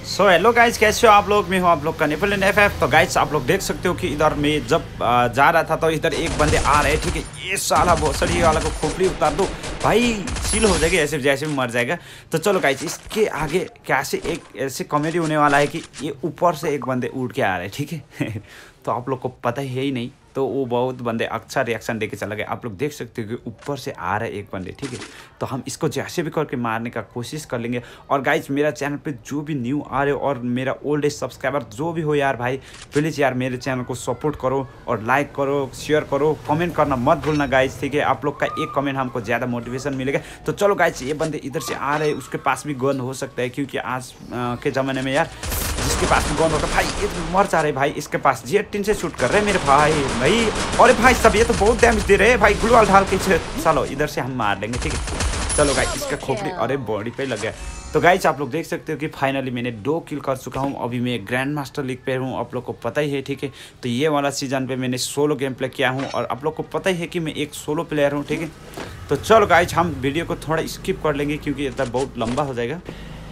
So hello guys, कैसे हो आप लोग। मैं हूं आप लोग का नेपोलियन एफएफ। तो गाइज आप लोग देख सकते हो कि इधर मैं जब जा रहा था तो इधर एक बंदे आ रहे, ठीक है। ये साला भोसड़ी वाला को खोपड़ी उतार दो भाई, सील हो जाएगी ऐसे जैसे भी मर जाएगा। तो चलो गाइज, इसके आगे कैसे एक ऐसे कॉमेडी होने वाला है कि ये ऊपर से एक बंदे उड़ के आ रहे हैं, ठीक है। तो आप लोग को पता ही है ही नहीं, तो वो बहुत बंदे अच्छा रिएक्शन देके चला गया। आप लोग देख सकते हो कि ऊपर से आ रहा है एक बंदे, ठीक है। तो हम इसको जैसे भी करके मारने का कोशिश कर लेंगे। और गाइज मेरा चैनल पे जो भी न्यू आ रहे हो और मेरा ओल्ड एज सब्सक्राइबर जो भी हो यार भाई, प्लीज़ यार मेरे चैनल को सपोर्ट करो और लाइक करो, शेयर करो, कमेंट करना मत भूलना गाइज, ठीक है। आप लोग का एक कमेंट हमको ज़्यादा मोटिवेशन मिलेगा। तो चलो गाइज, ये बंदे इधर से आ रहे हैं, उसके पास भी गन हो सकता है, क्योंकि आज के ज़माने में यार जिसके पास भी गन होता भाई ये मर जा रहे भाई। इसके पास G18 से शूट कर रहे हैं मेरे भाई। अरे भाई सब ये तो बहुत डैमेज दे रहे हैं भाई, ग्लू वाल ढाल के। चलो इधर से हम मार लेंगे, ठीक है। चलो गाइस, इसका खोपड़ी अरे बॉडी पे लग गया। तो गाइस आप लोग देख सकते हो कि फाइनली मैंने 2 किल कर चुका हूँ। अभी मैं ग्रैंड मास्टर लीग पे हूँ, आप लोग को पता ही है, ठीक है। तो ये वाला सीजन पे मैंने सोलो गेम प्ले किया हूँ और आप लोग को पता ही है कि मैं एक सोलो प्लेयर हूँ, ठीक है। तो चलो गाइस, हम वीडियो को थोड़ा स्किप कर लेंगे क्योंकि इतना बहुत लंबा हो जाएगा।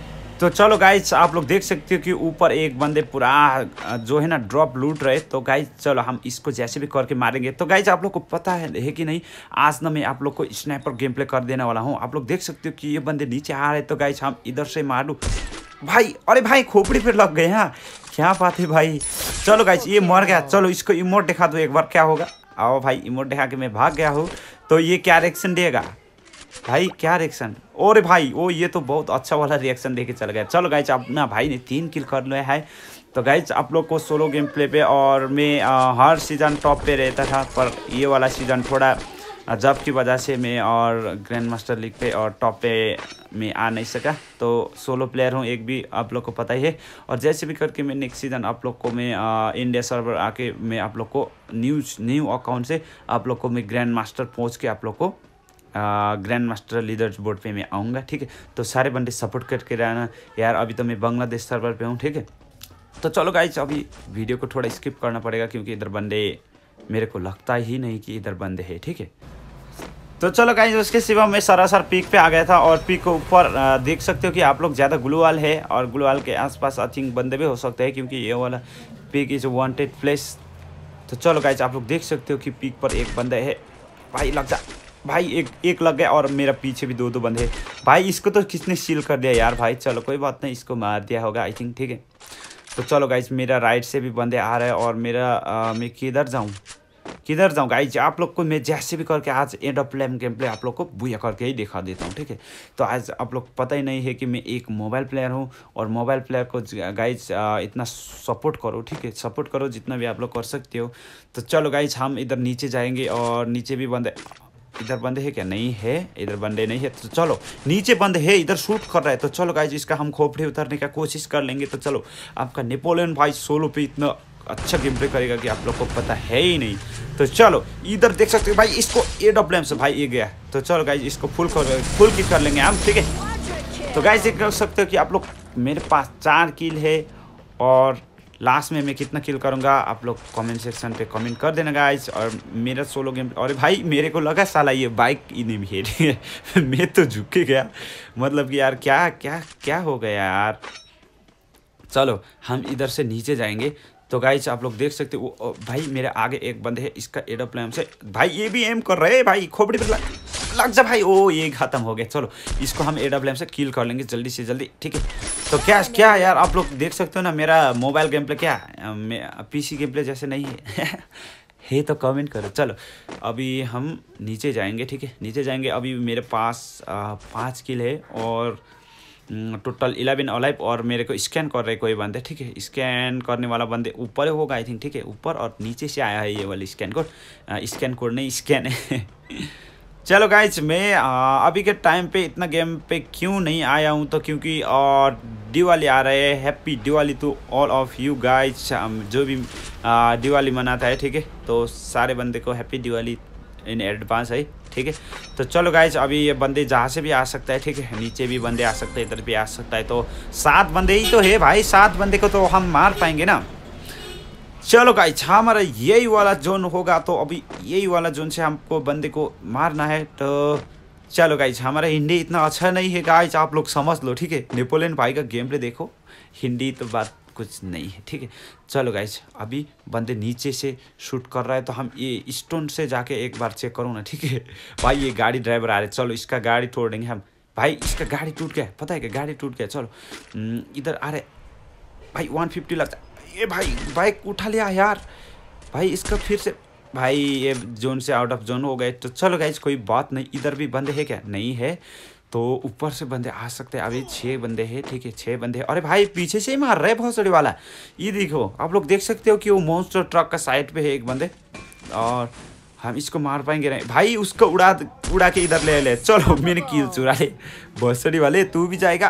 तो चलो गाइज, आप लोग देख सकते हो कि ऊपर एक बंदे पूरा जो है ना ड्रॉप लूट रहे। तो गाइज चलो हम इसको जैसे भी करके मारेंगे। तो गाइज आप लोग को पता है कि नहीं, आज ना मैं आप लोग को स्नाइपर गेम प्ले कर देने वाला हूँ। आप लोग देख सकते हो कि ये बंदे नीचे आ रहे हैं। तो गाइज हम इधर से मार लूँ भाई। अरे भाई खोपड़ी पे लग गए, हाँ क्या बात है भाई। चलो गाइज ये मर गया। चलो इसको इमोट दिखा दो एक बार, क्या होगा। आओ भाई, इमोट दिखा के मैं भाग गया हूँ। तो ये क्या रिएक्शन देगा भाई, क्या रिएक्शन। और भाई ओ ये तो बहुत अच्छा वाला रिएक्शन देके चल गया। चलो गाइज, अपना भाई ने 3 किल कर लिया है। तो गाइज आप लोग को सोलो गेम प्ले पे और मैं हर सीज़न टॉप पे रहता था, पर ये वाला सीज़न थोड़ा जॉब की वजह से मैं और ग्रैंड मास्टर लीग पे और टॉप पे मैं आ नहीं सका। तो सोलो प्लेयर हूँ एक भी, आप लोग को पता ही है। और जैसे भी करके मैं नेक्स्ट सीज़न आप लोग को मैं इंडिया सर्वर आके मैं आप लोग को न्यू अकाउंट से आप लोग को मैं ग्रैंड मास्टर पहुँच के आप लोग को ग्रैंड मास्टर लीडर्स बोर्ड पे मैं आऊँगा, ठीक है। तो सारे बंदे सपोर्ट करके रहना यार। अभी तो मैं बांग्लादेश सर्वर पे हूँ, ठीक है। तो चलो गाइज, अभी वीडियो को थोड़ा स्किप करना पड़ेगा क्योंकि इधर बंदे मेरे को लगता ही नहीं कि इधर बंदे हैं, ठीक है। तो चलो गाइज, उसके सिवा मैं सरासर पीक पे आ गया था और पीक के ऊपर देख सकते हो कि आप लोग ज़्यादा ग्लू वाल है और ग्लू वाल के आसपास आई थिंक बंदे भी हो सकते हैं क्योंकि ये वाला पीक इज़ वांटेड प्लेस। तो चलो गाइज, आप लोग देख सकते हो कि पीक पर एक बंदा है भाई। लग जा भाई, एक लग गया और मेरा पीछे भी 2 बंदे हैं भाई। इसको तो किसने सील कर दिया यार भाई। चलो कोई बात नहीं, इसको मार दिया होगा आई थिंक, ठीक है। तो चलो गाइज, मेरा राइट से भी बंदे आ रहे हैं और मेरा मैं किधर जाऊँ गाइज। आप लोग को मैं जैसे भी करके आज एंड ऑफ गेम प्ले आप लोग को बुया करके ही दिखा देता हूँ, ठीक है। तो आज आप लोग पता ही नहीं है कि मैं एक मोबाइल प्लेयर हूँ और मोबाइल प्लेयर को गाइज इतना सपोर्ट करो, ठीक है। सपोर्ट करो जितना भी आप लोग कर सकते हो। तो चलो गाइज, हम इधर नीचे जाएंगे और नीचे भी बंदे, इधर बंदे है क्या, नहीं है इधर बंदे नहीं है। तो चलो नीचे बंदे है, इधर शूट कर रहा है। तो चलो गाइज, इसका हम खोपड़ी उतारने का कोशिश कर लेंगे। तो चलो, आपका नेपोलियन भाई सोलो पे इतना अच्छा गेम प्ले करेगा कि आप लोग को पता है ही नहीं। तो चलो इधर देख सकते हो भाई, इसको AWM से भाई ये गया। तो चलो गाइज, इसको फुल किल कर लेंगे हम, ठीक है। तो गाइज देख सकते हो कि आप लोग मेरे पास 4 किल है और लास्ट में मैं कितना किल करूँगा आप लोग कमेंट सेक्शन पे कमेंट कर देना गाइज। और मेरा सोलो गेम, अरे भाई मेरे को लगा साला ये बाइक इन्हें भी है। मैं तो झुक के गया, मतलब कि यार क्या क्या क्या हो गया यार। चलो हम इधर से नीचे जाएंगे। तो गाइज आप लोग देख सकते हो भाई, मेरे आगे एक बंदे है, इसका AWM से भाई ये भी एम कर रहे हैं भाई। खोपड़ी पे लग जा भाई। ओ ये खत्म हो गया। चलो इसको हम AWM से किल कर लेंगे जल्दी से जल्दी, ठीक है। तो क्या यार, आप लोग देख सकते हो ना मेरा मोबाइल गेम प्ले क्या PC गेम प्ले जैसे नहीं है। है तो कमेंट करो। चलो अभी हम नीचे जाएंगे, ठीक है। नीचे जाएंगे, अभी मेरे पास 5 किल है और टोटल 11 अलाइव। और मेरे को स्कैन कर रहे कोई बंदे, ठीक है। स्कैन करने वाला बंदे ऊपर होगा आई थिंक, ठीक है। ऊपर और नीचे से आया है ये वाली स्कैन कोड नहीं, स्कैन है। चलो गाइज, मैं अभी के टाइम पे इतना गेम पे क्यों नहीं आया हूँ, तो क्योंकि दिवाली आ रहे हैं। Happy Diwali to all of you guys, जो भी दिवाली मनाता है, ठीक है। तो सारे बंदे को हैप्पी दिवाली इन एडवांस है, ठीक है। तो चलो गाइज, अभी ये बंदे जहाँ से भी आ सकता है, ठीक है। नीचे भी बंदे आ सकते हैं, इधर भी आ सकता है। तो 7 बंदे ही तो है भाई, 7 बंदे को तो हम मार पाएंगे ना। चलो गाइस, हमारा यही वाला जोन होगा। तो अभी यही वाला जोन से हमको बंदे को मारना है। तो चलो गाइज, हमारा हिंदी इतना अच्छा नहीं है गाइज, आप लोग समझ लो, ठीक है। नेपोलियन भाई का गेम प्ले देखो, हिंदी तो बात कुछ नहीं है, ठीक है। चलो गाइज, अभी बंदे नीचे से शूट कर रहा है, तो हम ये स्टोन से जाके एक बार चेक करूँ ना, ठीक है। भाई ये गाड़ी ड्राइवर आ रहे, चलो इसका गाड़ी तोड़ देंगे हम। भाई इसका गाड़ी टूट गया, पता है क्या, गाड़ी टूट गया। चलो इधर आ रहे भाई, 150 लगता है। ये भाई बाइक उठा लिया यार, भाई इसका फिर से, भाई ये जोन से आउट ऑफ जोन हो गए। तो चलो गाइज, कोई बात नहीं। इधर भी बंदे हैं क्या, नहीं है, तो ऊपर से बंदे आ सकते हैं। अभी 6 बंदे हैं, ठीक है, 6 बंदे हैं। अरे भाई पीछे से ही मार रहे भोसड़ी वाला, ये देखो आप लोग देख सकते हो कि वो मॉन्स्टर ट्रक का साइड पे है एक बंदे, और हम इसको मार पाएंगे नहीं। भाई उसको उड़ा के इधर ले ले। चलो मैंने किल चुरा ले, भोसड़ी वाले तू भी जाएगा।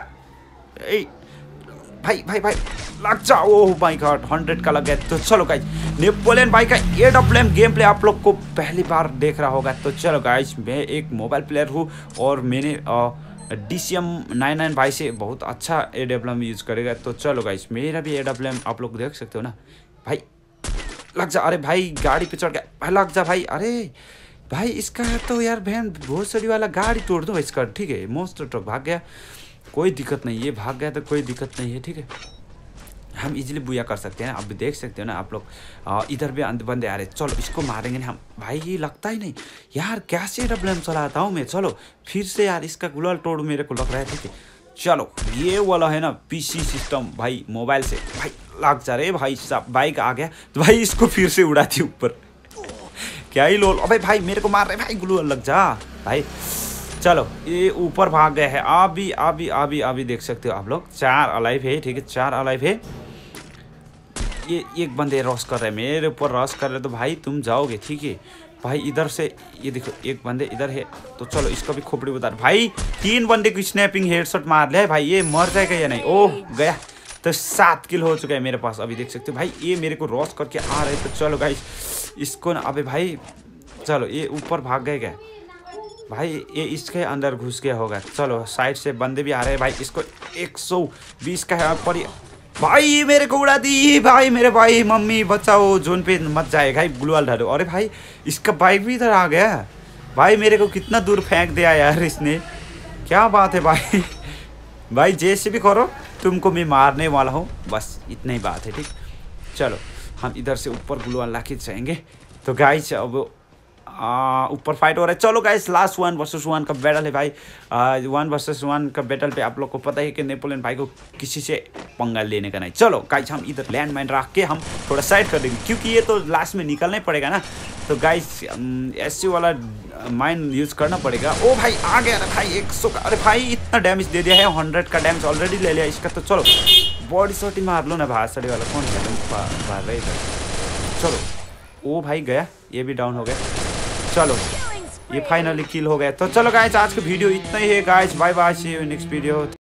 भाई भाई भाई लग जा, ओह माय गॉड 100 का लग गया। तो चलो गाइज, नेपोलियन भाई का AWM गेम प्ले आप लोग को पहली बार देख रहा होगा। तो चलो गाइज, मैं एक मोबाइल प्लेयर हूँ और मैंने DCM99 भाई से बहुत अच्छा AWM यूज़ करेगा। तो चलो गाइज, मेरा भी AWM आप लोग देख सकते हो ना। भाई लग जा, अरे भाई गाड़ी पे चढ़ गया, भाई लग जा भाई। अरे भाई इसका तो यार बहन बहुत सड़ी वाला गाड़ी तोड़ दो इसका, ठीक है। मॉन्स्टर ट्रक भाग गया, कोई दिक्कत नहीं, ये भाग गया तो कोई दिक्कत नहीं है, ठीक है। हम इजीली बुया कर सकते हैं ना, अब भी देख सकते हो ना आप लोग। इधर भी बंदे आ रहे, चलो इसको मारेंगे हम। भाई ये लगता ही नहीं यार, कैसे AWM चलाता हूँ मैं। चलो फिर से यार इसका गुलाल तोड़ मेरे को लग रहा है, ठीक है। चलो ये वाला है ना PC सिस्टम, भाई मोबाइल से, भाई लग जा रहे भाई साहब। बाइक आ गया तो भाई इसको फिर से उड़ाती ऊपर, क्या ही लोल। अबे भाई मेरे को मार रहे भाई, गुलाल लग जा भाई। चलो ये ऊपर भाग गए हैं। अभी देख सकते हो आप लोग, 4 अलाइव है, ठीक है, 4 अलाइव है। ये एक बंदे रश कर रहे हैं, मेरे ऊपर रश कर रहे, तो भाई तुम जाओगे, ठीक है। भाई इधर से ये देखो एक बंदे इधर है, तो चलो इसका भी खोपड़ी उतार। भाई 3 बंदे को स्नैपिंग हेडशॉट मार लिया है भाई, ये मर जाएगा या नहीं। ओह गया, तो 7 किल हो चुका है मेरे पास। अभी देख सकते हो भाई, ये मेरे को रश करके आ रहे। तो चलो गाइस इसको ना, अबे भाई चलो ये ऊपर भाग गए क्या भाई, ये इसके अंदर घुस गया होगा। चलो साइड से बंदे भी आ रहे हैं भाई, इसको 120 का है पर भाई मेरे को उड़ा दी भाई। मेरे भाई मम्मी बचाओ, जोन पे मत जाए भाई, ग्लूवाल डालो। अरे भाई इसका बाइक भी इधर आ गया भाई, मेरे को कितना दूर फेंक दिया यार इसने, क्या बात है भाई। भाई जैसे भी करो, तुमको मैं मारने वाला हूँ, बस इतना ही बात है, ठीक। चलो हम इधर से ऊपर ग्लूवाल ला के जाएंगे। तो गाइस अब ऊपर फाइट हो रहा है। चलो गाइस, लास्ट 1 वर्सेस 1 का बैटल है भाई। 1 वर्सेस 1 का बैटल पे आप लोग को पता है कि नेपोलियन भाई को किसी से पंगा लेने का नहीं। चलो गाइस, हम इधर लैंड माइन रख के हम थोड़ा साइड कर देंगे, क्योंकि ये तो लास्ट में निकलना ही पड़ेगा ना। तो गाइस ऐसे वाला माइन यूज़ करना पड़ेगा। ओ भाई आ गया भाई 100 का। अरे भाई इतना डैमेज दे दिया है, 100 का डैमेज ऑलरेडी ले लिया इसका। तो चलो बॉडी शॉट ही मार लो ना, भाषड़ी वाला कौन मार रहे इधर। चलो ओ भाई गया, ये भी डाउन हो गया। चलो ये फाइनली किल हो गया। तो चलो गाइस, आज का वीडियो इतना ही है guys, bye bye, see you next video.